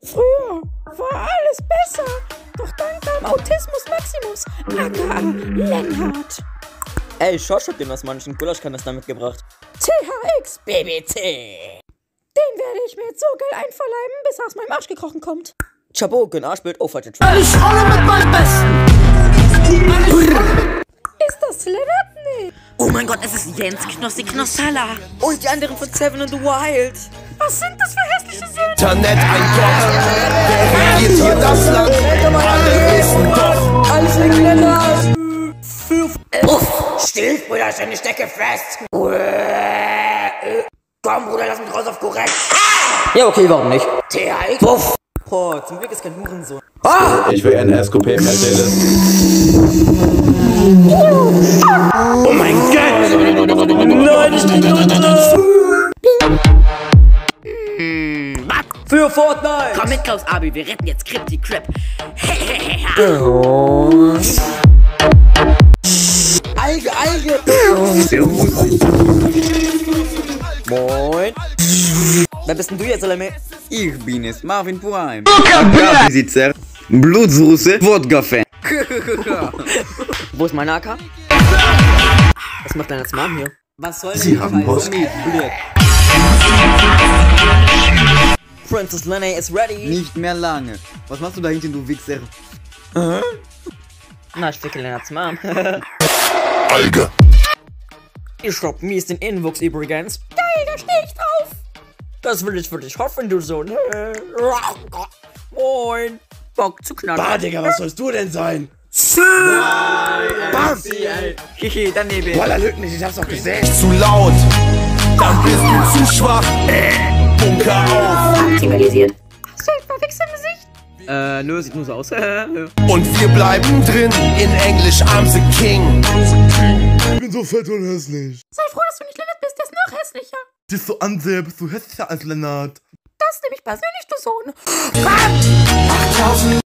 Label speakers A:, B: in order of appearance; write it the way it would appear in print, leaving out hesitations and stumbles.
A: Früher war alles besser, doch dank deinem Autismus Maximus, aka Lennart.
B: Ey, Schorsch hat dir was manchen Gulaschkanister mitgebracht.
A: THX BBT. Den werde ich mir jetzt so geil einverleiben, bis er aus meinem Arsch gekrochen kommt.
B: Chapeau, kein Arschbild, oh, falsche Track.
C: Ich rolle mit meinem Besten.
A: Ist das Lennart? Nee.
D: Oh mein Gott, es ist Jens Knossi Knossalla.
B: Und die anderen von Seven in the Wild.
A: Was sind das für hässliche Söhne?
C: Internet ein Gott. Wer regiert hier das Land? Alle wissen doch.
A: Alles wegen Lennart.
D: Still, Bruder, ich eine Stecke fest. Komm, Bruder, lass mich raus auf korrekt.
B: Ja, okay, warum nicht?
D: THX.
B: Puff. Oh, zum Glück ist kein Hurensohn.
E: Ich will eine SKP Mercedes.
C: Oh mein Gott. Nein, ich bin
B: Für Fortnite!
D: Komm mit, Klaus Abi, wir retten jetzt Crypty Crip.
B: Alge! Moin! Wer bist denn du jetzt, Salame?
F: Ich bin es, Marvin Prime. AK-Besitzer, Blutsoße, Wodka-Fan.
B: Wo ist mein AK? Was macht deine Mom hier? Was soll
E: Sie haben Post.
B: Princess Lenny is ready.
F: Nicht mehr lange. Was machst du da hinten, du Wichser?
B: Na, ich ficke Lennarts Mom.
E: Alge.
B: Ich hab mies den Innenwuchs übrigens.
A: Geil, da steh ich drauf.
B: Das will ich für dich hoffen, du Sohn. Moin. Bock zu knallen.
C: Bah, Digga, was sollst du denn sein?
B: Bam! Hihi, daneben.
C: Voller Lücken nicht, ich hab's doch gesehen. Zu laut, dann bist du zu schwach. Bunker auf.
D: Aktualisiert.
A: Hast du etwa Wichs im Gesicht?
B: Nö, sieht nur so aus.
C: Und wir bleiben drin, in Englisch I'm the King.
G: Ich bin so fett und hässlich.
A: Sei froh, dass du nicht Lennart bist, der ist noch hässlicher.
G: Siehst du an, sehr bist du hässlicher als Lennart.
A: Das nehme ich persönlich, du Sohn.